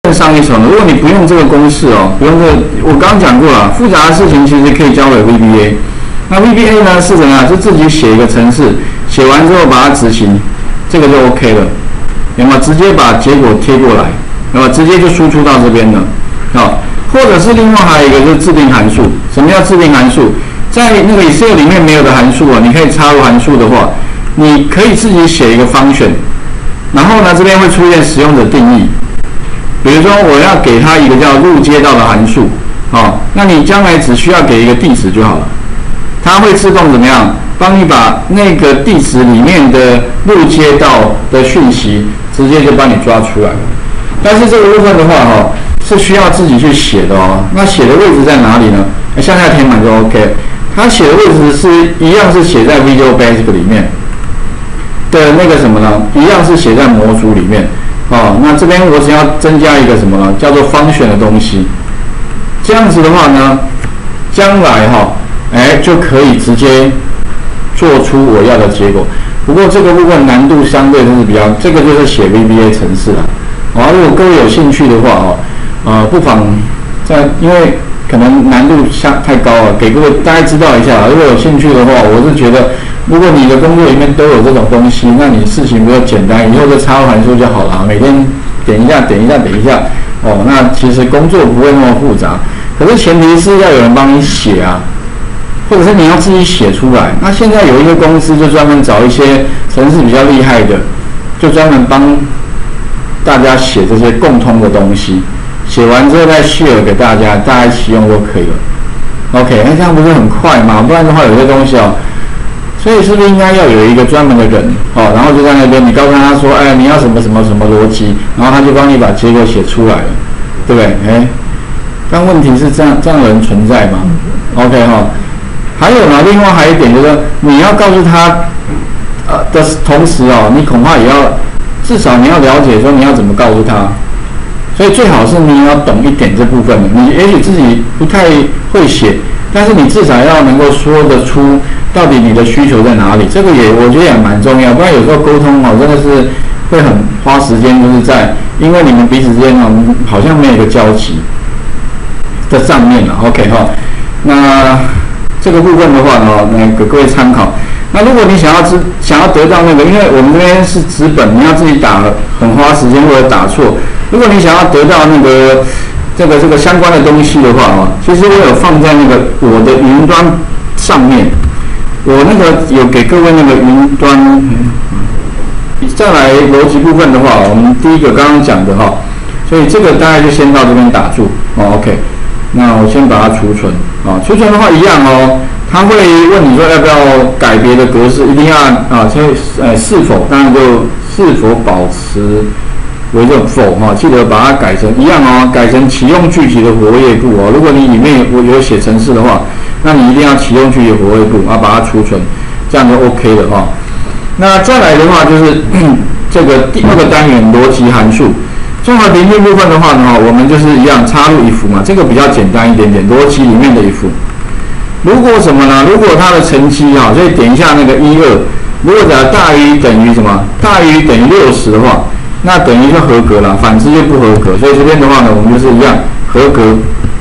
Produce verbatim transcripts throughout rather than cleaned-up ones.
上一层，如果你不用这个公式哦，不用这个，我刚刚讲过了，复杂的事情其实可以交给 V B A。那 V B A 呢是怎么样？就自己写一个程式，写完之后把它执行，这个就 OK 了。有没有直接把结果贴过来？那么直接就输出到这边了。好，或者是另外还有一个就是制定函数。什么叫制定函数？在那个 Excel 里面没有的函数啊，你可以插入函数的话，你可以自己写一个function，然后呢这边会出现使用者定义。比如说我要给它一个叫入街道的函数，哦，那你将来只需要给一个地址就好了，它会自动怎么样？帮你把那个地址里面的入街道的讯息直接就帮你抓出来了。但是这个部分的话，哈、哦，是需要自己去写的哦。那写的位置在哪里呢？向下填满就 OK。它写的位置是一样是写在 Visual Basic 里面的那个什么呢？一样是写在模组里面。哦，那这边我只要增加一个什么呢？叫做 function 的东西。这样子的话呢，将来哈、哦，哎就可以直接做出我要的结果。不过这个部分难度相对就是比较，这个就是写 V B A 程式啦。啊，如果各位有兴趣的话哦，呃，不妨在因为可能难度下太高了，给各位大概知道一下。如果有兴趣的话，我是觉得，如果你的工作里面都有这种东西，那你事情比较简单，以后就插入函数就好了。每天点一下，点一下，点一下，哦，那其实工作不会那么复杂。可是前提是要有人帮你写啊。或者是你要自己写出来。那现在有一个公司就专门找一些程式比较厉害的，就专门帮大家写这些共通的东西，写完之后再 share 给大家，大家一起用就可以了。OK， 那这样不是很快吗？不然的话，有些东西哦，所以是不是应该要有一个专门的人哦，然后就在那边，你告诉他说，哎，你要什么什么什么逻辑，然后他就帮你把结果写出来了，对不对？哎，但问题是这样，这样的人存在吗 ？OK 哈、哦。还有呢，另外还有一点就是说，你要告诉他，呃的同时哦，你恐怕也要至少你要了解说你要怎么告诉他，所以最好是你要懂一点这部分的。你也许自己不太会写，但是你至少要能够说得出到底你的需求在哪里，这个也我觉得也蛮重要。不然有时候沟通哦，真的是会很花时间，就是在因为你们彼此之间哦好像没有一个交集在上面了。OK 哈、哦，那。这个部分的话呢，那给各位参考。那如果你想要知想要得到那个，因为我们这边是纸本，你要自己打很花时间或者打错。如果你想要得到那个这个这个相关的东西的话啊，其实我有放在那个我的云端上面。我那个有给各位那个云端。再来逻辑部分的话，我们第一个刚刚讲的哈，所以这个大概就先到这边打住哦 ，OK。那我先把它储存啊，储存的话一样哦，他会问你说要不要改别的格式，一定要啊，就呃是否，当然就是否保持为这否哈、啊，记得把它改成一样哦，改成启用具体的活页簿哦。如果你里面有有写程式的话，那你一定要启用具体的活页簿啊，把它储存，这样就 OK 了哈、啊。那再来的话就是这个第二个单元逻辑函数。综合频率部分的话呢，我们就是一样插入 if 嘛，这个比较简单一点点，逻辑里面的 if。如果什么呢？如果它的乘积哈，所以点一下那个一二，如果只要大于等于什么？大于等于六十的话，那等于就合格了，反之就不合格。所以这边的话呢，我们就是一样合格。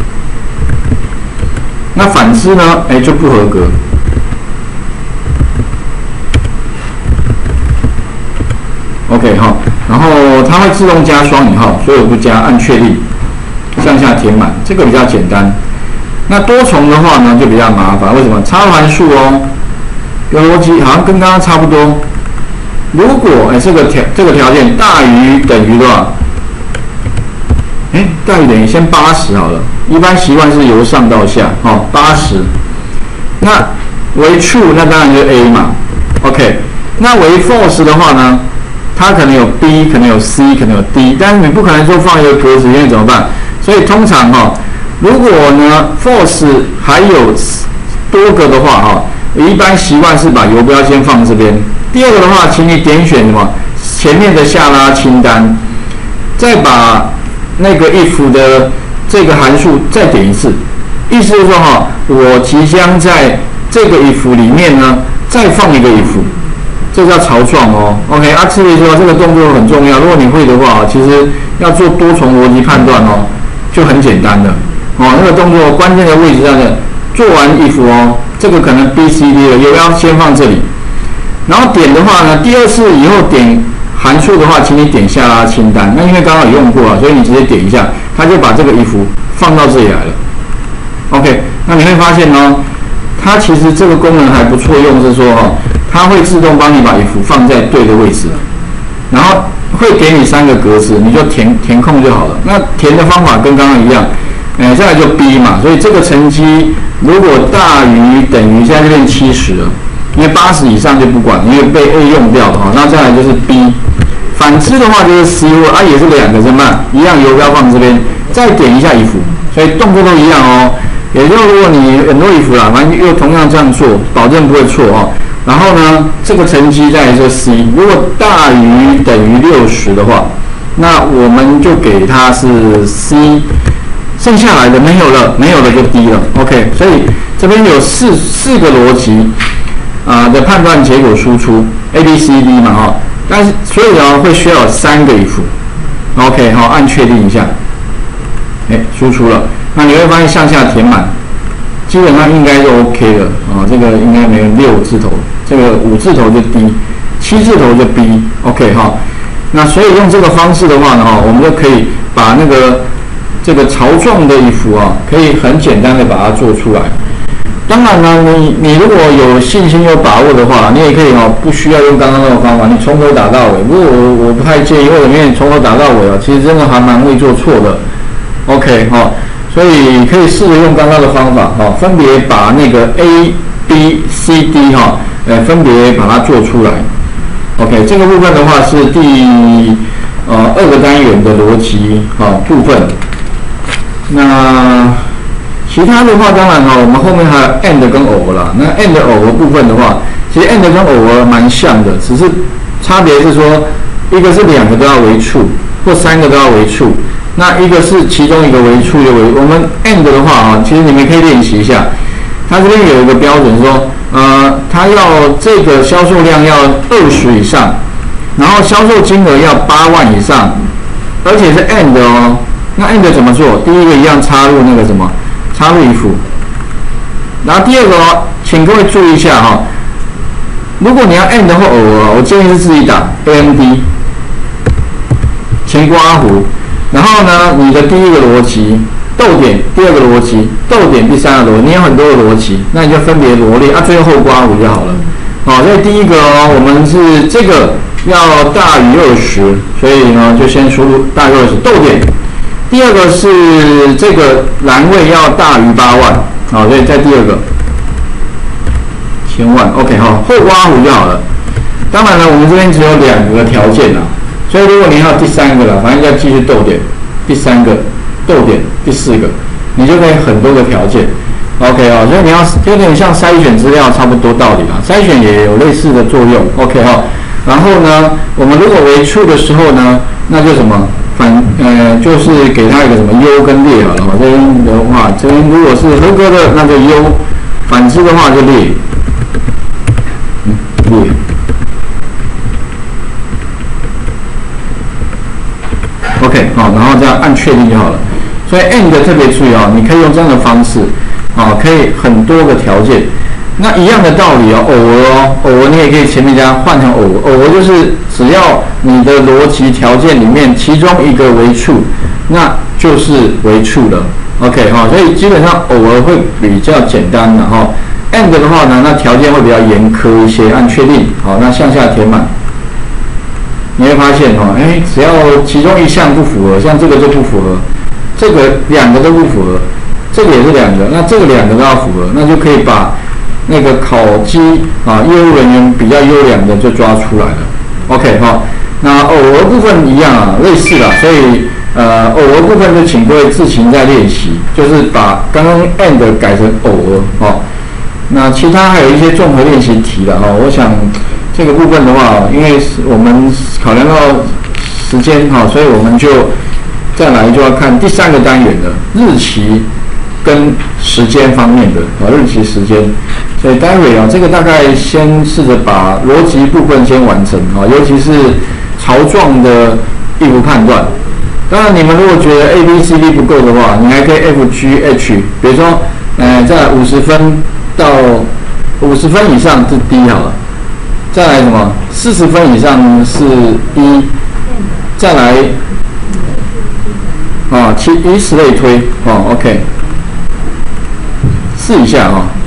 那反之呢，哎就不合格。OK 哈，然后它会自动加双引号，所以我不加，按确定，向下填满，这个比较简单。那多重的话呢，就比较麻烦。为什么？插入函数哦，有逻辑好像跟刚刚差不多。如果哎这个条这个条件大于等于多少？哎，大于等于先八十好了。一般习惯是由上到下，哦，八十。那为 true， 那当然就是 A 嘛。OK， 那为 false 的话呢？它可能有 B， 可能有 C， 可能有 D， 但是你不可能说放一个格子，因为怎么办？所以通常哈、哦，如果呢 false 还有多个的话哈、哦，一般习惯是把游标先放这边。第二个的话，请你点选什么前面的下拉清单，再把那个 if 的这个函数再点一次，意思是说哈、哦，我即将在这个 if 里面呢再放一个 if。 这叫槽状哦。OK， 啊，特别说这个动作很重要，如果你会的话，其实要做多重逻辑判断哦，就很简单的哦。那个动作关键的位置在这，做完 if 哦，这个可能 B C D 了，有要先放这里，然后点的话呢，第二次以后点函数的话，请你点下拉清单。那因为刚刚有用过了，所以你直接点一下，它就把这个 if 放到这里来了。OK， 那你会发现哦，它其实这个功能还不错用，是说哦。它会自动帮你把 if 放在对的位置，然后会给你三个格子，你就填填空就好了。那填的方法跟刚刚一样，哎，再来就 B 嘛，所以这个成绩如果大于等于，现在就变七十了，因为八十以上就不管，因为被 A 用掉的哈。那再来就是 B， 反之的话就是 C 或啊也是两个怎么办？一样游标放这边，再点一下 if， 所以动作都一样哦。也就是如果你很多 if 啦，反正又同样这样做，保证不会错哦。然后呢，这个成绩在这 C， 如果大于等于六十的话，那我们就给它是 C， 剩下来的没有了，没有了就 D 了。OK， 所以这边有四四个逻辑啊、呃、的判断结果输出 A B C D 嘛哈，但是所以呢会需要有三个 if。OK， 好，按确定一下，哎，输出了。那你会发现向下填满。基本上应该就 OK 了啊，这个应该没有六字头，这个五字头就 D， 七字头就 B，OK 哈。那所以用这个方式的话呢，哈，我们就可以把那个这个槽状的if啊，可以很简单的把它做出来。当然呢，你你如果有信心有把握的话，你也可以哦，不需要用刚刚那个方法，你从头打到尾。不过我我不太建议，为什么？因为你从头打到尾啊，其实真的还蛮会做错的。OK 哈。所以可以试着用刚刚的方法哈，分别把那个 A、B、C、D 哈，呃，分别把它做出来。OK， 这个部分的话是第呃二个单元的逻辑啊部分。那其他的话，当然哈，我们后面还有 and 跟 or 啦。那 and or 部分的话，其实 and 跟 or 蛮像的，只是差别是说，一个是两个都要为 true， 或三个都要为 true。那一个是其中一个为 true 就为，我们 and 的话啊，其实你们可以练习一下。它这边有一个标准说，呃，它要这个销售量要二十以上，然后销售金额要八万以上，而且是 and 哦。那 and 怎么做？第一个一样插入那个什么，插入if。然后第二个哦，请各位注意一下哈、哦，如果你要 and 或 or， 我建议是自己打 A M D， 前括弧。然后呢，你的第一个逻辑逗点，第二个逻辑逗点，第三个逻辑，你有很多个逻辑，那你就分别罗列啊，最后后括弧就好了。好，所以第一个哦，我们是这个要大于二十，所以呢就先输入大于二十逗点。第二个是这个栏位要大于八万，好，所以在第二个千万 ，OK 哈，后括弧就好了。当然了，我们这边只有两个条件啦。所以如果你要第三个了，反正要继续逗点，第三个逗点，第四个，你就可以很多个条件 ，OK 啊、哦，所以你要有点像筛选资料差不多道理啦，筛选也有类似的作用 ，OK 哈、哦。然后呢，我们如果为 true 的时候呢，那就什么反呃就是给它一个什么优跟劣好了哈。这边的话，这边如果是合格的，那就优；反之的话就劣，嗯，劣。OK， 好，然后这样按确定就好了。所以 and 特别注意啊，你可以用这样的方式，啊，可以很多个条件。那一样的道理哦，偶尔哦，偶尔你也可以前面加换成偶尔，偶尔就是只要你的逻辑条件里面其中一个为 true， 那就是为 true 的。OK 哈，所以基本上偶尔会比较简单的哈。and 的话呢，那条件会比较严苛一些，按确定，好，那向下填满。你会发现哦，哎，只要其中一项不符合，像这个就不符合，这个两个都不符合，这个也是两个，那这个两个都要符合，那就可以把那个考绩啊，业务人员比较优良的就抓出来了。OK 哈，那偶尔部分一样啊，类似啦，所以呃，偶尔部分就请各位自行再练习，就是把刚刚 and 改成偶尔哦。那其他还有一些综合练习题了哈，我想。这个部分的话，因为我们考量到时间哈，所以我们就再来就要看第三个单元的日期跟时间方面的啊，日期时间。 所以待会啊，这个大概先试着把逻辑部分先完成啊，尤其是槽状的意图判断。当然，你们如果觉得 A B C D 不够的话，你还可以 F G H， 比如说，呃，在五十分到五十分以上是 D 好了，再来什么四十分以上是 E， 再来啊，其以此类推哦 ，OK， 试一下哈、哦。